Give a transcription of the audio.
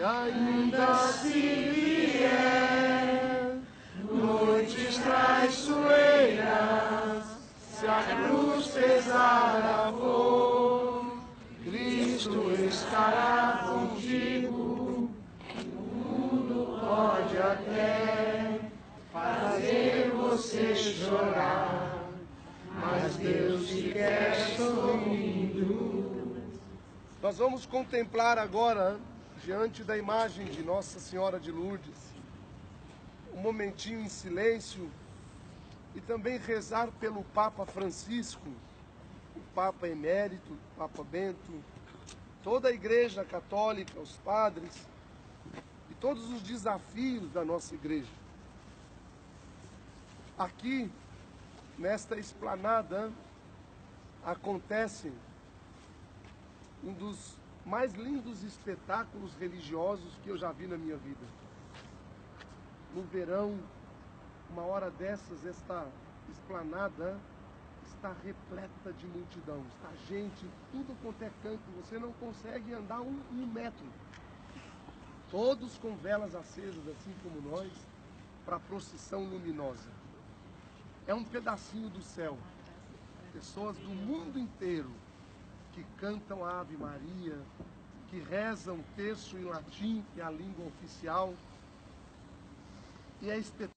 ainda se vier noites traiçoeiras, se a cruz pesada for, Cristo estará contigo. O mundo pode até fazer você chorar, mas Deus te quer sorrindo. Nós vamos contemplar agora, diante da imagem de Nossa Senhora de Lourdes, um momentinho em silêncio e também rezar pelo Papa Francisco, o Papa Emérito, o Papa Bento, toda a Igreja Católica, os padres e todos os desafios da nossa Igreja. Aqui, nesta esplanada, acontece um dos mais lindos espetáculos religiosos que eu já vi na minha vida. No verão, uma hora dessas, esta esplanada está repleta de multidão. Está gente, tudo quanto é canto, você não consegue andar um metro. Todos com velas acesas, assim como nós, para a procissão luminosa. É um pedacinho do céu. Pessoas do mundo inteiro que cantam a Ave Maria, que rezam o terço em latim, que é a língua oficial, e é espetacular.